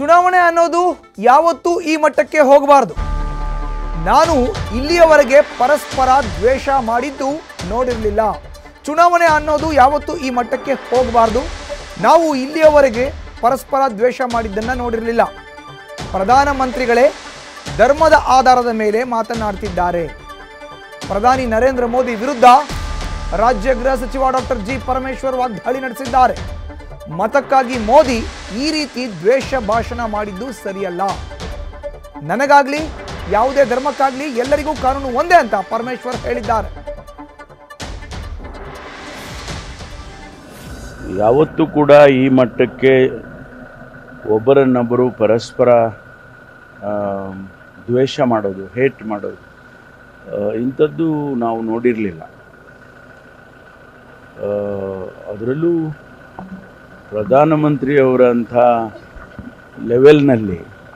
ಚುನಾವಣೆ ಅನ್ನೋದು ಯಾವತ್ತೂ ಈ ಮಟ್ಟಕ್ಕೆ ಹೋಗಬಾರದು. ನಾನು ಇಲ್ಲಿಯವರೆಗೆ ಪರಸ್ಪರ ದ್ವೇಷ ಮಾಡಿದ್ದು ನೋಡಿರಲಿಲ್ಲ. ಚುನಾವಣೆ ಅನ್ನೋದು ಯಾವತ್ತೂ ಈ ಮಟ್ಟಕ್ಕೆ ಹೋಗಬಾರದು. ನಾವು ಇಲ್ಲಿಯವರೆಗೆ ಪರಸ್ಪರ ದ್ವೇಷ ಮಾಡಿದ್ದನ್ನು ನೋಡಿರಲಿಲ್ಲ. ಪ್ರಧಾನಮಂತ್ರಿಗಳೇ ಧರ್ಮದ ಆಧಾರದ ಮೇಲೆ ಮಾತನಾಡ್ತಿದ್ದಾರೆ. ಪ್ರಧಾನಿ ನರೇಂದ್ರ ಮೋದಿ ವಿರುದ್ಧ ರಾಜ್ಯ ಗೃಹ ಸಚಿವ ಡಾಕ್ಟರ್ ಜಿ ಪರಮೇಶ್ವರ್ ವಾಗ್ದಾಳಿ ನಡೆಸಿದ್ದಾರೆ. ಮತಕ್ಕಾಗಿ ಮೋದಿ ಈ ರೀತಿ ದ್ವೇಷ ಭಾಷಣ ಮಾಡಿದ್ದು ಸರಿಯಲ್ಲ. ನನಗಾಗ್ಲಿ ಯಾವುದೇ ಧರ್ಮಕ್ಕಾಗ್ಲಿ ಎಲ್ಲರಿಗೂ ಕಾನೂನು ಒಂದೇ ಅಂತ ಪರಮೇಶ್ವರ್ ಹೇಳಿದ್ದಾರೆ. ಯಾವತ್ತೂ ಕೂಡ ಈ ಮಟ್ಟಕ್ಕೆ ಒಬ್ಬರನ್ನೊಬ್ಬರು ಪರಸ್ಪರ ದ್ವೇಷ ಮಾಡೋದು, ಹೇಟ್ ಮಾಡೋದು ಇಂಥದ್ದು ನಾವು ನೋಡಿರಲಿಲ್ಲ. ಅದರಲ್ಲೂ ಪ್ರಧಾನಮಂತ್ರಿಯವರಂಥ ಲೆವೆಲ್ನಲ್ಲಿ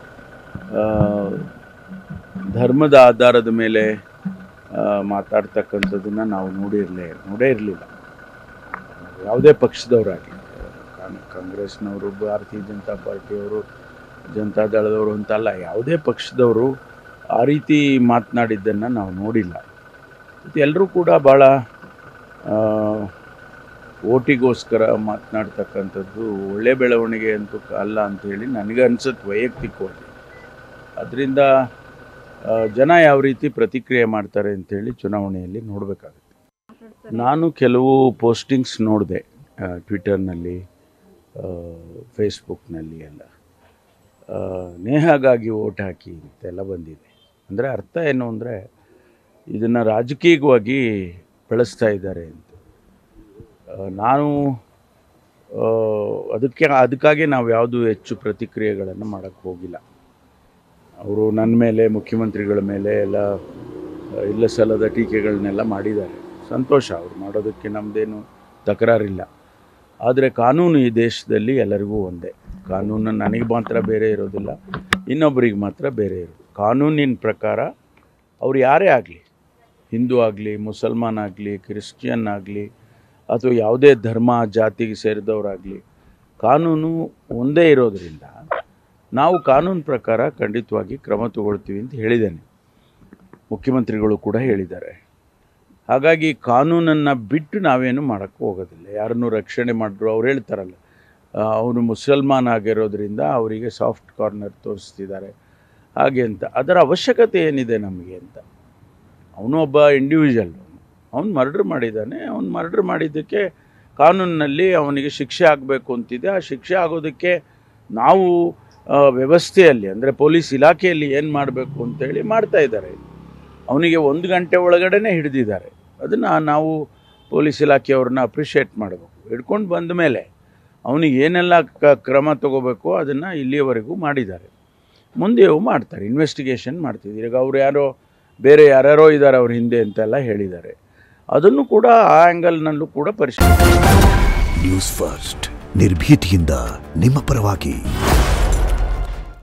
ಧರ್ಮದ ಆಧಾರದ ಮೇಲೆ ಮಾತಾಡ್ತಕ್ಕಂಥದ್ದನ್ನು ನಾವು ನೋಡೇ ಇರಲಿಲ್ಲ. ಯಾವುದೇ ಪಕ್ಷದವರಾಗಲಿ, ಕಾಂಗ್ರೆಸ್ನವರು, ಭಾರತೀಯ ಜನತಾ ಪಾರ್ಟಿಯವರು, ಜನತಾದಳದವರು ಅಂತಲ್ಲ, ಯಾವುದೇ ಪಕ್ಷದವರು ಆ ರೀತಿ ಮಾತನಾಡಿದ್ದನ್ನು ನಾವು ನೋಡಿಲ್ಲ. ಮತ್ತು ಎಲ್ಲರೂ ಕೂಡ ಭಾಳ ಓಟಿಗೋಸ್ಕರ ಮಾತನಾಡ್ತಕ್ಕಂಥದ್ದು ಒಳ್ಳೆ ಬೆಳವಣಿಗೆ ಅಂತೂ ಅಲ್ಲ ಅಂಥೇಳಿ ನನಗೆ ಅನಿಸುತ್ತೆ ವೈಯಕ್ತಿಕವಾಗಿ. ಅದರಿಂದ ಜನ ಯಾವ ರೀತಿ ಪ್ರತಿಕ್ರಿಯೆ ಮಾಡ್ತಾರೆ ಅಂಥೇಳಿ ಚುನಾವಣೆಯಲ್ಲಿ ನೋಡಬೇಕಾಗುತ್ತೆ. ನಾನು ಕೆಲವು ಪೋಸ್ಟಿಂಗ್ಸ್ ನೋಡಿದೆ ಟ್ವಿಟರ್ನಲ್ಲಿ, ಫೇಸ್ಬುಕ್ನಲ್ಲಿ ಎಲ್ಲ. ನೇಹಾಗಾಗಿ ಓಟ್ ಹಾಕಿ ಅಂತೆಲ್ಲ ಬಂದಿದೆ. ಅಂದರೆ ಅರ್ಥ ಏನು ಅಂದರೆ ಇದನ್ನು ರಾಜಕೀಯವಾಗಿ ಬಳಸ್ತಾ ಇದ್ದಾರೆ ಅಂತ. ನಾನು ಅದಕ್ಕಾಗಿ ನಾವು ಯಾವುದು ಹೆಚ್ಚು ಪ್ರತಿಕ್ರಿಯೆಗಳನ್ನು ಮಾಡೋಕ್ಕೆ ಹೋಗಿಲ್ಲ. ಅವರು ನನ್ನ ಮೇಲೆ, ಮುಖ್ಯಮಂತ್ರಿಗಳ ಮೇಲೆ ಎಲ್ಲ ಇಲ್ಲ ಸಲ್ಲದ ಟೀಕೆಗಳನ್ನೆಲ್ಲ ಮಾಡಿದ್ದಾರೆ. ಸಂತೋಷ, ಅವ್ರು ಮಾಡೋದಕ್ಕೆ ನಮ್ಮದೇನು ತಕರಾರಿಲ್ಲ. ಆದರೆ ಕಾನೂನು ಈ ದೇಶದಲ್ಲಿ ಎಲ್ಲರಿಗೂ ಒಂದೇ. ಕಾನೂನು ನನಗೆ ಮಾತ್ರ ಬೇರೆ ಇರೋದಿಲ್ಲ, ಇನ್ನೊಬ್ಬರಿಗೆ ಮಾತ್ರ ಬೇರೆ ಇರೋದು. ಕಾನೂನಿನ ಪ್ರಕಾರ ಅವ್ರು ಯಾರೇ ಆಗಲಿ, ಹಿಂದೂ ಆಗಲಿ, ಮುಸಲ್ಮಾನ್ ಆಗಲಿ, ಕ್ರಿಶ್ಚಿಯನ್ ಆಗಲಿ, ಅಥವಾ ಯಾವುದೇ ಧರ್ಮ ಜಾತಿಗೆ ಸೇರಿದವರಾಗಲಿ, ಕಾನೂನು ಒಂದೇ ಇರೋದರಿಂದ ನಾವು ಕಾನೂನು ಪ್ರಕಾರ ಖಂಡಿತವಾಗಿ ಕ್ರಮ ತಗೊಳ್ತೀವಿ ಅಂತ ಹೇಳಿದ್ದೇನೆ. ಮುಖ್ಯಮಂತ್ರಿಗಳು ಕೂಡ ಹೇಳಿದ್ದಾರೆ. ಹಾಗಾಗಿ ಕಾನೂನನ್ನು ಬಿಟ್ಟು ನಾವೇನು ಮಾಡೋಕ್ಕೆ ಹೋಗೋದಿಲ್ಲ. ಯಾರನ್ನು ರಕ್ಷಣೆ ಮಾಡಿದ್ರು ಅವ್ರು ಹೇಳ್ತಾರಲ್ಲ, ಅವನು ಮುಸಲ್ಮಾನ್ ಆಗಿರೋದ್ರಿಂದ ಅವರಿಗೆ ಸಾಫ್ಟ್ ಕಾರ್ನರ್ ತೋರಿಸ್ತಿದ್ದಾರೆ ಹಾಗೆ ಅಂತ. ಅದರ ಅವಶ್ಯಕತೆ ಏನಿದೆ ನಮಗೆ ಅಂತ. ಅವನು ಒಬ್ಬ ಇಂಡಿವಿಜುವಲ್, ಅವನು ಮರ್ಡ್ರ್ ಮಾಡಿದ್ದಾನೆ. ಅವನು ಮರ್ಡ್ರ್ ಮಾಡಿದ್ದಕ್ಕೆ ಕಾನೂನಿನಲ್ಲಿ ಅವನಿಗೆ ಶಿಕ್ಷೆ ಆಗಬೇಕು ಅಂತಿದೆ. ಆ ಶಿಕ್ಷೆ ಆಗೋದಕ್ಕೆ ನಾವು ವ್ಯವಸ್ಥೆಯಲ್ಲಿ, ಅಂದರೆ ಪೊಲೀಸ್ ಇಲಾಖೆಯಲ್ಲಿ ಏನು ಮಾಡಬೇಕು ಅಂತೇಳಿ ಮಾಡ್ತಾ ಇದ್ದಾರೆ. ಅವನಿಗೆ 1 ಗಂಟೆ ಒಳಗಡೆ ಹಿಡಿದಿದ್ದಾರೆ. ಅದನ್ನು ನಾವು ಪೊಲೀಸ್ ಇಲಾಖೆಯವ್ರನ್ನ ಅಪ್ರಿಷಿಯೇಟ್ ಮಾಡಬೇಕು. ಹಿಡ್ಕೊಂಡು ಬಂದ ಮೇಲೆ ಅವನಿಗೆ ಏನೆಲ್ಲ ಕ್ರಮ ತಗೋಬೇಕು ಅದನ್ನು ಇಲ್ಲಿಯವರೆಗೂ ಮಾಡಿದ್ದಾರೆ, ಮುಂದೆಯೂ ಮಾಡ್ತಾರೆ. ಇನ್ವೆಸ್ಟಿಗೇಷನ್ ಮಾಡ್ತಿದ್ದಾರೆ. ಈಗ ಅವ್ರು ಯಾರ್ಯಾರೋ ಇದ್ದಾರೆ ಅವ್ರ ಹಿಂದೆ ಅಂತೆಲ್ಲ ಹೇಳಿದ್ದಾರೆ. ಅದನ್ನು ಕೂಡ ಆ ಆ್ಯಂಗಲ್ನಲ್ಲೂ ಕೂಡ ಪರಿಶೀಲಿಸಿ. ನ್ಯೂಸ್ ಫಸ್ಟ್, ನಿರ್ಭೀತಿಯಿಂದ ನಿಮ್ಮ ಪರವಾಗಿ.